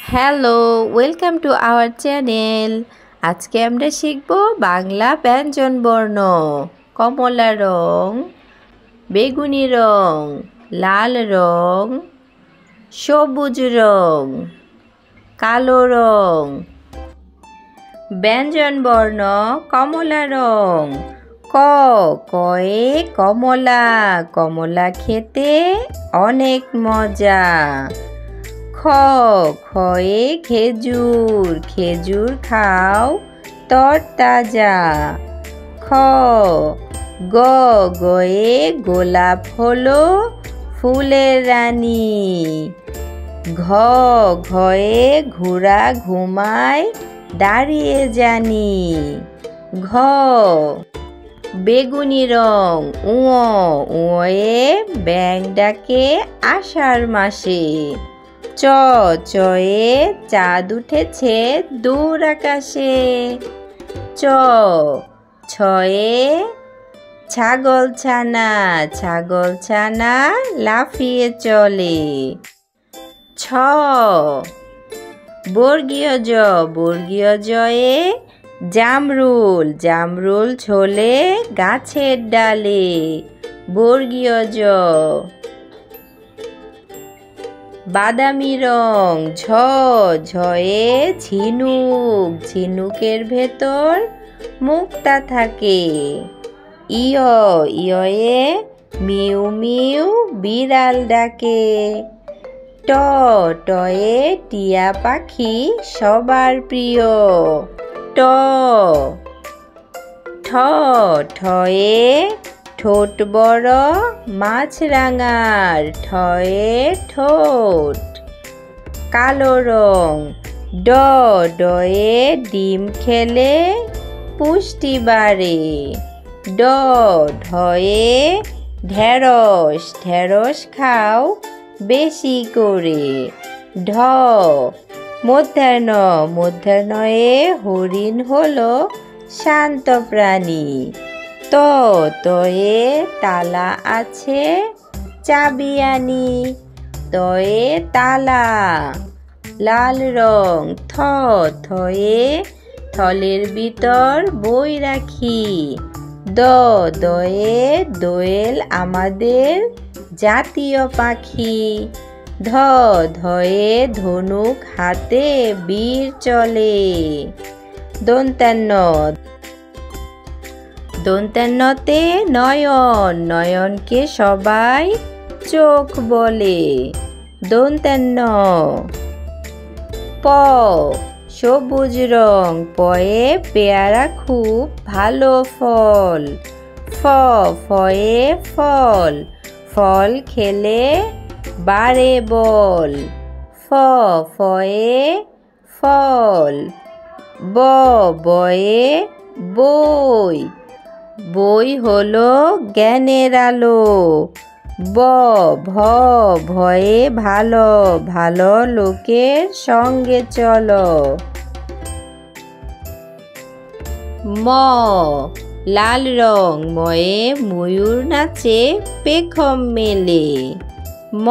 Hello, welcome to our channel. আজকে আমরা শিখব বাংলা ব্যঞ্জন বর্ণ। কমলা রং, বেগুনি রং, লাল রং, সবুজ রং, কালো রং। ব্যঞ্জন বর্ণ কমলা রং। ক, কয়ে কমলা, কমলা খেতে অনেক মজা। খ, খয়ে খেজুর, খেজুর খাও তরতাজা। খ, গ, গয়ে গোলাপ হলো ফুলের রানী। ঘ, ঘয়ে ঘোড়া ঘুমায় দাঁড়িয়ে জানি। ঘ, বেগুনি রং। উ, উয়ে ব্যাঙ ডাকে আষাঢ় মাসে। চ, চয়ে চাঁদ উঠেছে দূর আকাশে। চ, ছয়ে ছাগল ছানা, ছাগল ছানা লাফিয়ে চলে। ছ, বর্গীয় জ, বর্গীয় জয়ে জামরুল, জামরুল ঝোলে গাছের ডালে। বর্গীয় জ। বাদামি রং। ঝ, ঝয়ে ঝিনুক, ঝিনুকের ভেতর মুক্তা থাকে। ইয়, ইয়ে মিউ মিউ বিড়াল ডাকে। ট, টয়ে টিয়া পাখি সবার প্রিয়। ট, ঠ, ঠয়ে ঠোঁট বড় মাছরাঙার, ঠয়ে ঠোঁট। কালো রং। ড, ডয়ে ডিম খেলে পুষ্টি বাড়ে। ড, ঢয়ে ঢেঁড়স, ঢেঁড়স খাও বেশি করে। ঢ, মধ্যাহ্ন, মধ্যাহ্নয়ে হরিণ হলো শান্ত প্রাণী। ত, তয়ে তালা আছে চাবি আনি। তয়ে তালা। লাল রং। থ, থয়ে থলের ভিতর বই রাখি। দ, দয়ে দোয়েল আমাদের জাতীয় পাখি। ধ, ধয়ে ধনুক হাতে বীর চলে। দন্তান্ন, দন্তান্নতে নয়ন, নয়নকে সবাই চোখ বলে। দন্তান্ন। প, সবুজ রং। পয়ে পেয়ারা খুব ভালো ফল। ফ, ফয়ে ফল, ফল খেলে বাড়ে বল। ফ, ফয়ে ফল। ব, বয়ে বই, বই হলো জ্ঞানের আলো। ব, ভ, ভয়ে ভালো, ভালো লোকের সঙ্গে চলো। ম, লাল রং। ময়ে ময়ূর নাচে পেখম মেলে। ম,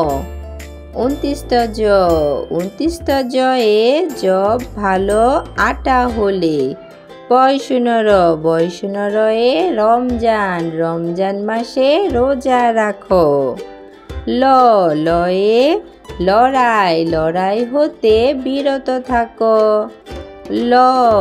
29 জ, 29 জয়ে জব ভালো আটা হলে। বয়সুনর, বয়সুনরয়ে রমজান, রমজান মাসে রোজা রাখো। ল, লয়ে লড়াই, লড়াই হতে বিরত থাকো। ল,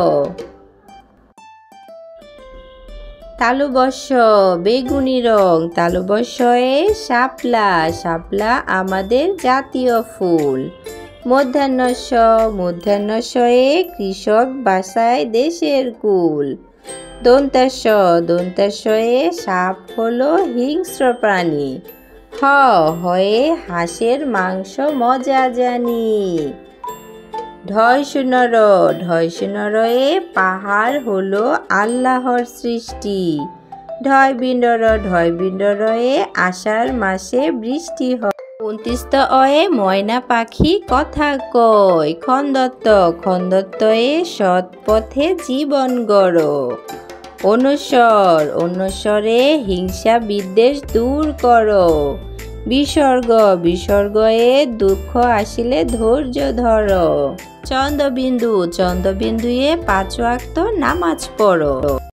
তালুবস্য, বেগুনি রং। তালুবস্যয়ে শাপলা, শাপলা আমাদের জাতীয় ফুল। মধ্যাহ্ন স, মধ্যাহ্ন শয়ে কৃষক বাসায় দেশের কুল। দন্তাস, দন্তাশয়ে সাপ হলো হিংস্র প্রাণী। হ, হয়ে হাঁসের মাংস মজা জানি। ঢয় শূন্যর, ঢয় শূন্যরয়ে পাহাড় হলো আল্লাহর সৃষ্টি। ঢয় বিন্ডর, ঢয় বিন্ডরয়ে আষাঢ় মাসে বৃষ্টি হয়। 29 অয়ে ময়না পাখি কথা কয়। খন্দত্ত, খন্দত্তয়ে সৎ পথে জীবন গড়। অনুস্বর, অনুস্বরে হিংসা বিদ্বেষ দূর করো। বিসর্গ বিসর্গয়ে দুঃখ আসিলে ধৈর্য ধরো। চন্দ্রবিন্দু চন্দ্রবিন্দুয়ে 5 ওয়াক্ত নামাজ পড়ো।